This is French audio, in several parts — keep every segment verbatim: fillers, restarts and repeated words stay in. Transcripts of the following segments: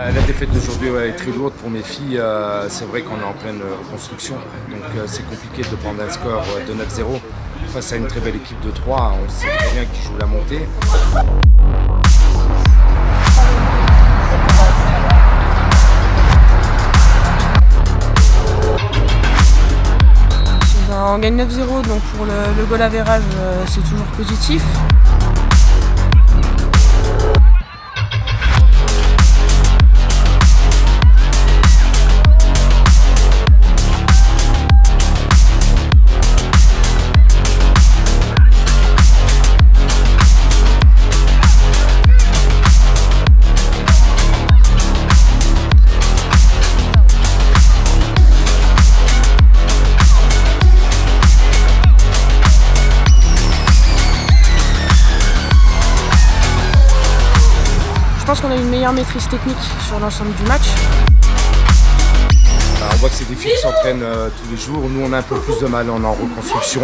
Euh, la défaite d'aujourd'hui ouais, est très lourde pour mes filles. Euh, c'est vrai qu'on est en pleine reconstruction, donc euh, c'est compliqué de prendre un score de neuf zéro face à une très belle équipe de Troyes. On sait très bien qu'ils jouent la montée. On gagne neuf zéro, donc pour le, le goal average, c'est toujours positif. Je pense qu'on a une meilleure maîtrise technique sur l'ensemble du match. On voit que c'est des filles qui s'entraînent euh, tous les jours. Nous, on a un peu plus de mal, on est en reconstruction.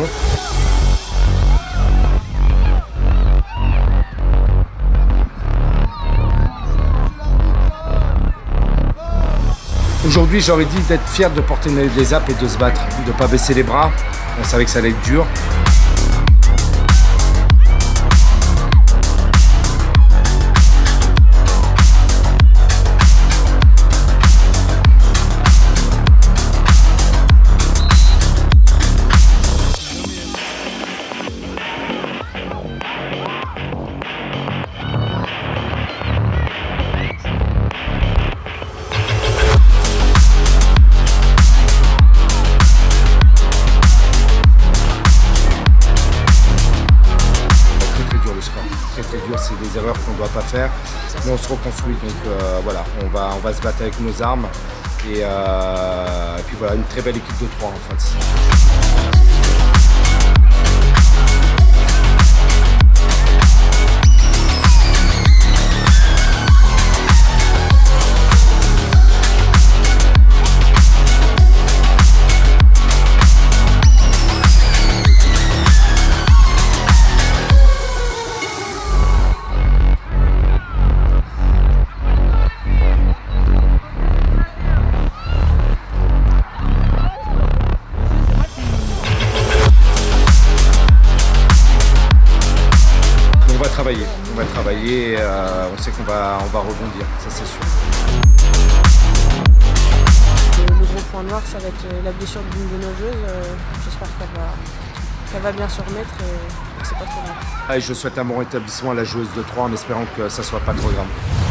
Aujourd'hui, j'aurais dit d'être fier de porter les apps et de se battre, de ne pas baisser les bras. On savait que ça allait être dur. Très très dur, c'est des erreurs qu'on ne doit pas faire, mais on se reconstruit, donc euh, voilà, on va, on va se battre avec nos armes, et, euh, et puis voilà, une très belle équipe de Troyes en fait. On va travailler, on va travailler, euh, on sait qu'on va, on va rebondir, ça c'est sûr. Le, le gros point noir, ça va être la blessure d'une de nos joueuses. Euh, J'espère qu'elle va, qu'elle va bien se remettre et que c'est pas trop grave. Et je souhaite un bon rétablissement à la joueuse de Troyes en espérant que ça soit pas trop grave.